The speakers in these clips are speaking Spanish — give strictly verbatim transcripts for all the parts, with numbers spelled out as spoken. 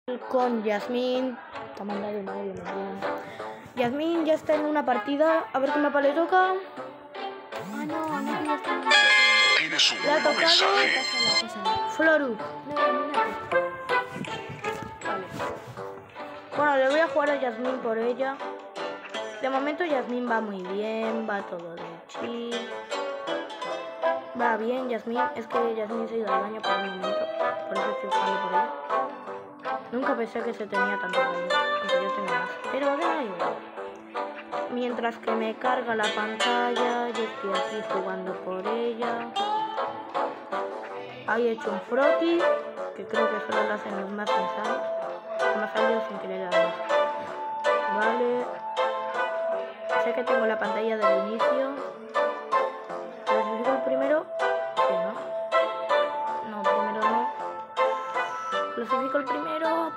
con Yasmín. Toma, dale, dale, dale. Yasmín ya está en una partida. A ver qué mapa le toca. Ah, no, no quiero estar. Tienes un Le ha nuevo tocado mensaje. Pásala, pásala. Floru. No, mírate. Vale. Bueno, le voy a jugar a Yasmín por ella. De momento Yasmín va muy bien, va todo de chill. Va bien Yasmín, es que Yasmín se ha ido al baño por un momento. Por eso estoy jugando por ella. Nunca pensé que se tenía tanto daño, aunque yo tengo más. Pero da igual. Mientras que me carga la pantalla, yo estoy aquí jugando por ella. Ahí he hecho un froti, que creo que solo lo hacen los más pensados. Me ha salido sin querer además. Vale. Sé que tengo la pantalla del inicio. ¿Clasifico el primero? Sí, ¿no? No, primero no. Clasifico el primero.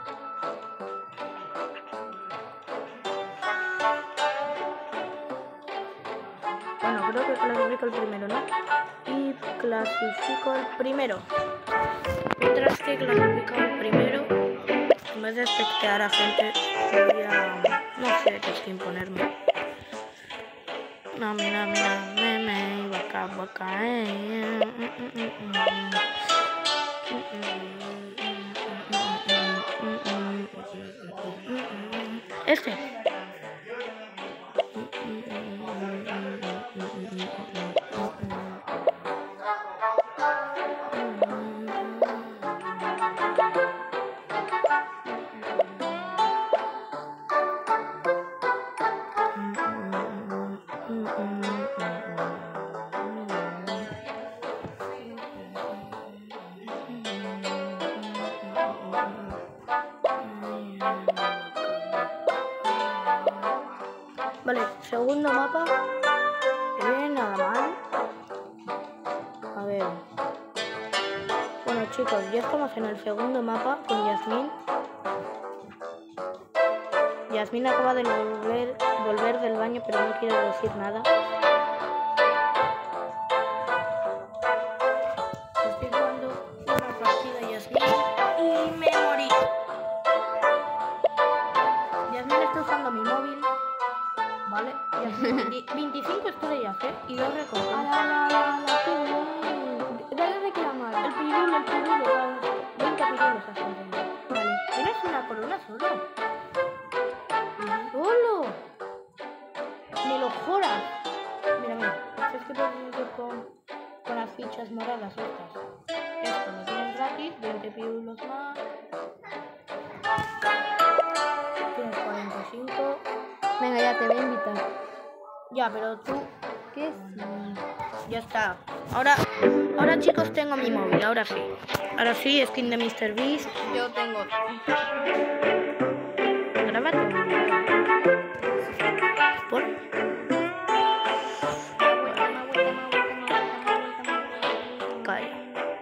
Bueno, creo que clasifico el primero, ¿no? Y clasifico el primero. Mientras que clasifico el primero, en vez de espectear a gente, voy a... no sé qué skin ponerme. No, mira, mira, meme, vaca, vaca, eh. Este. Vale, segundo mapa. Bien, nada mal. A ver. Bueno chicos, ya estamos en el segundo mapa con Yasmín. Yasmín acaba de volver, volver del baño, pero no quiere decir nada. Estoy jugando una partida Yasmín y me morí. Yasmín está usando mi móvil. Vale, Yasmín, veinticinco estrellas, ¿eh? Y dos recompensas. ¡Ala, ala, ala! ¡Qué bien! Dale a reclamar. El pirulo, el pirulo. veinte pirulos has conseguido. Vale, tienes una corona solo. ¡Solo! ¡Me lo joras! Mira, mira. ¿Sabes qué puedes hacer con, con las fichas moradas estas? Esto lo tienes gratis, veinte pirulos más. Tienes cuarenta y cinco. Venga, ya te voy a invitar. Ya, pero tú... ¿Qué es? Ya está. Ahora, ahora chicos tengo mi móvil, ahora sí. Ahora sí, skin de míster Beast. Yo tengo. Grábate. ¿Por? Calla.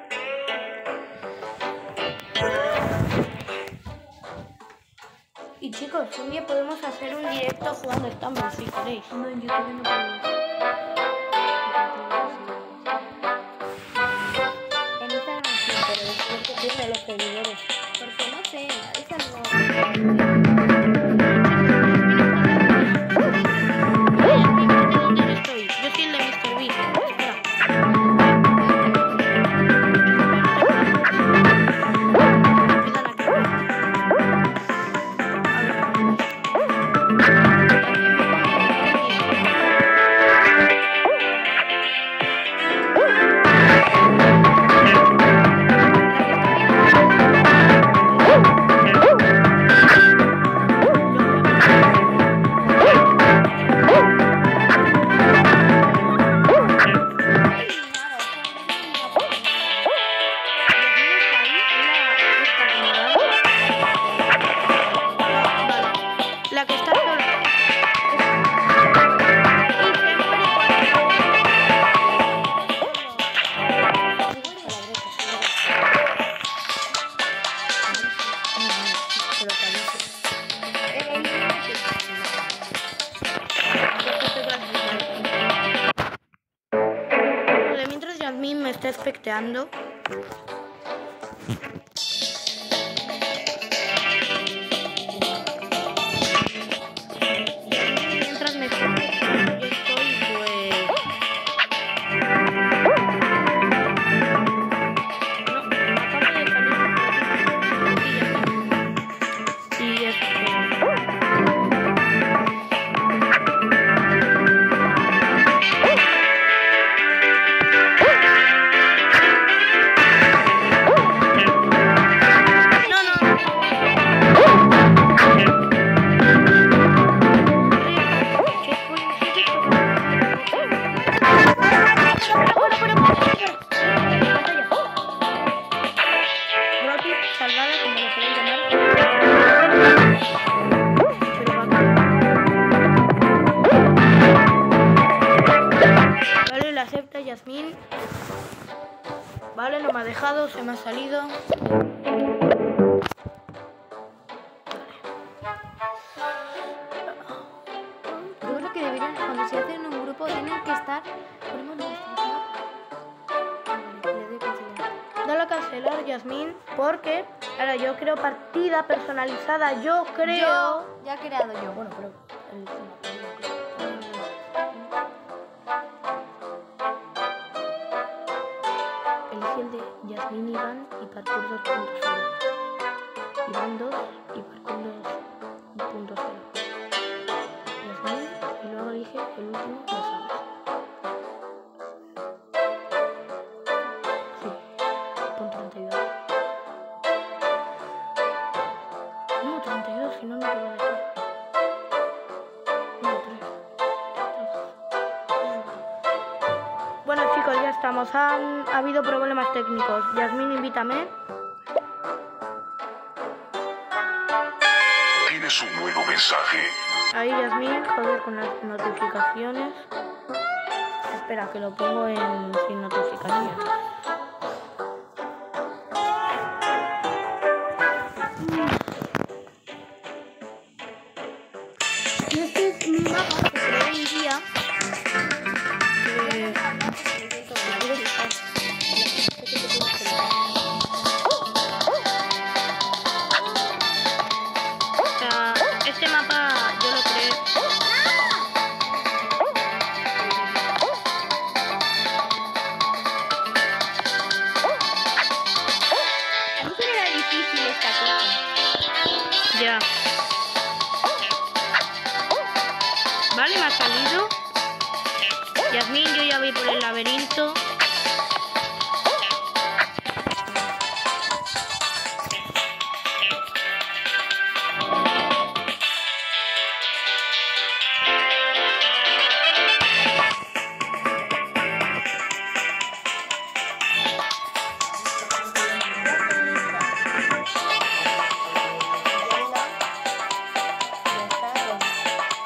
Y chicos, un día podemos hacer un directo jugando Stumble si queréis. No, en YouTube no puedo. En Instagram sí, pero después que pierde los seguidores. Porque no sé, esa no. ¿Dónde estoy? Yo soy el de míster Beast. Espera. Empiezan a cargar. A ver. La que está sola. Vale, mientras Yasmín me está especteando. Vale, la acepta Yasmín. Vale, no me ha dejado, se me ha salido. Yo creo que deberían, cuando se hacen un grupo, tienen que estar. Ponemos nuestro mapa. Vale, le doy a cancelar. Dale a cancelar, Yasmín, porque ahora yo creo partida personalizada. Yo creo. Yo, ya he creado yo. Bueno, pero. el- Elige el de Yasmín Iván y Parkour dos punto cero. Iván dos y Parkour dos punto cero. Yasmín y luego elige el último, lo sabes. Sí, pon treinta y dos. No, treinta y dos, si no, no te voy a dejar. No, tres. Bueno, chicos, ya estamos. Han ha habido problemas técnicos. Yasmín, invítame. Tienes un nuevo mensaje. Ahí, Yasmín, joder con las notificaciones. Espera, que lo pongo en sin notificaciones. Y este es mi mapa que creé hoy día. Que... O sea, este mapa yo lo creé. No sé, era difícil esta cosa. Ya. Vale, me ha salido. Yasmín, yo ya voy por el laberinto.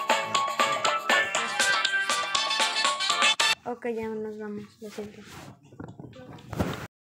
Ok, ya nos vamos, lo siento.